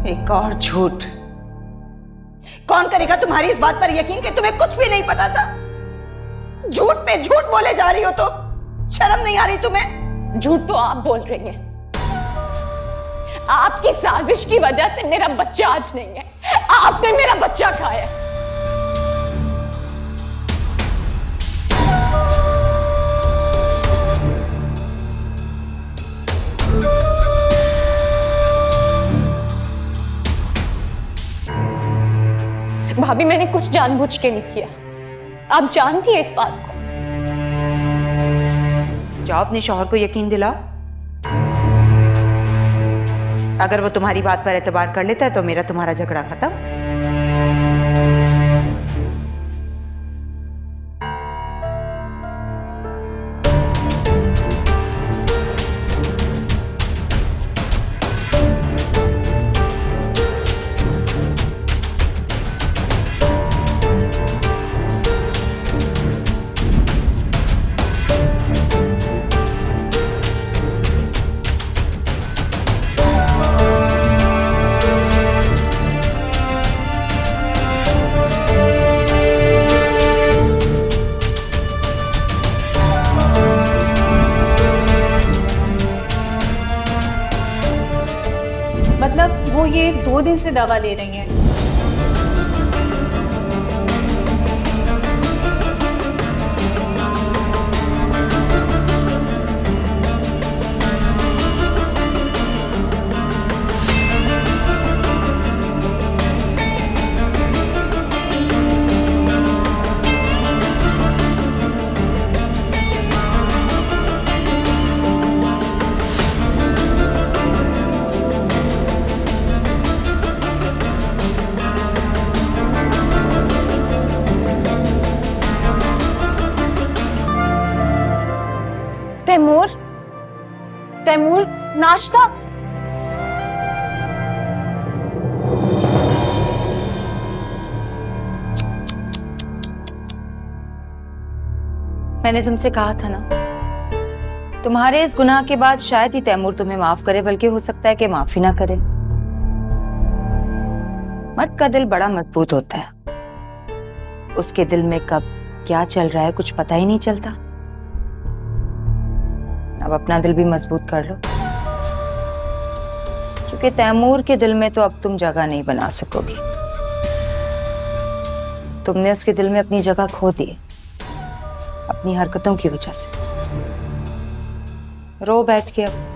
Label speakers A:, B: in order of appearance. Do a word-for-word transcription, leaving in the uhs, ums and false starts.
A: एक और झूठ। कौन करेगा तुम्हारी इस बात पर यकीन कि तुम्हें कुछ भी नहीं पता था? झूठ पे झूठ बोले जा रही हो तो शर्म नहीं आ रही तुम्हें?
B: झूठ तो आप बोल रही हैं। आपकी साजिश की वजह से मेरा बच्चा आज नहीं है। आपने मेरा बच्चा खाया। भाभी मैंने कुछ जानबूझ के नहीं किया। आप जानती है इस बात को।
A: जाओ अपने शौहर को यकीन दिलाओ। अगर वो तुम्हारी बात पर एतबार कर लेता है तो मेरा तुम्हारा झगड़ा खत्म।
C: मतलब वो ये दो दिन से दवा ले रही हैं।
B: तैमूर, तैमूर, नाश्ता।
A: मैंने तुमसे कहा था ना, तुम्हारे इस गुनाह के बाद शायद ही तैमूर तुम्हें माफ करे, बल्कि हो सकता है कि माफ ही ना करे। मर्द का दिल बड़ा मजबूत होता है। उसके दिल में कब क्या चल रहा है कुछ पता ही नहीं चलता। अब अपना दिल भी मजबूत कर लो, क्योंकि तैमूर के दिल में तो अब तुम जगह नहीं बना सकोगी। तुमने उसके दिल में अपनी जगह खो दी अपनी हरकतों की वजह से। रो बैठ के अब।